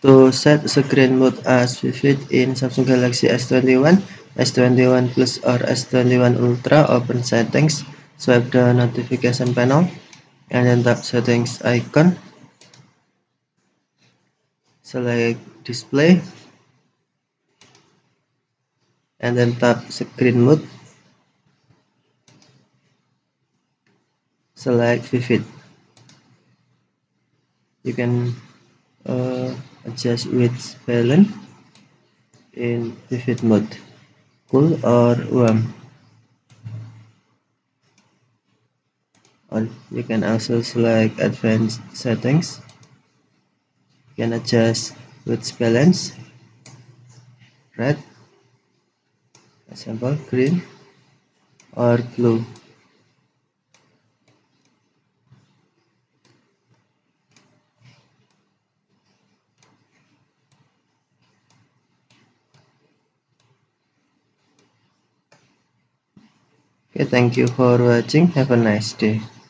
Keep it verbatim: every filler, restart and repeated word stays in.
To set screen mode as vivid in Samsung Galaxy S twenty-one, S twenty-one Plus or S twenty-one Ultra, open settings, swipe the notification panel, and then tap settings icon, select display, and then tap screen mode, select vivid. You can uh, adjust width balance in vivid mode, cool or warm. Or you can also select advanced settings. You can adjust width balance, red, example green, or blue. Okay, thank you for watching. Have a nice day.